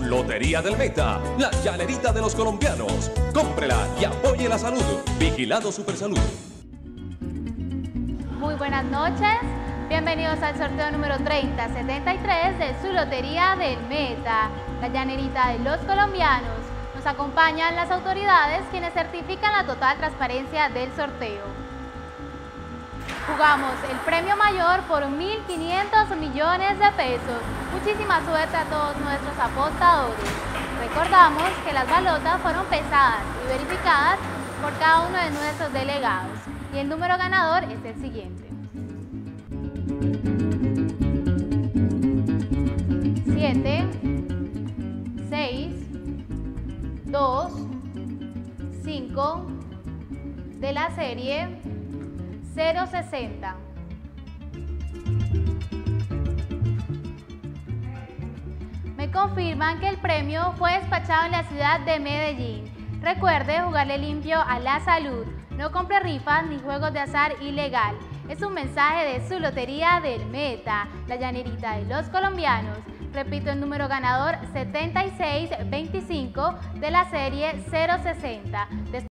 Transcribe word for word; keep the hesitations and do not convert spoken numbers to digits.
Lotería del Meta, la llanerita de los colombianos. Cómprela y apoye la salud. Vigilado Supersalud. Muy buenas noches. Bienvenidos al sorteo número treinta setenta y tres de su Lotería del Meta, la llanerita de los colombianos. Nos acompañan las autoridades quienes certifican la total transparencia del sorteo. Jugamos el premio mayor por mil quinientos millones de pesos. Muchísima suerte a todos nuestros apostadores. Recordamos que las balotas fueron pesadas y verificadas por cada uno de nuestros delegados. Y el número ganador es el siguiente. siete, seis, dos, cinco, de la serie cero sesenta. Me confirman que el premio fue despachado en la ciudad de Medellín. Recuerde jugarle limpio a la salud. No compre rifas ni juegos de azar ilegal. Es un mensaje de su Lotería del Meta, la llanerita de los colombianos. Repito el número ganador setenta y seis veinticinco de la serie cero sesenta.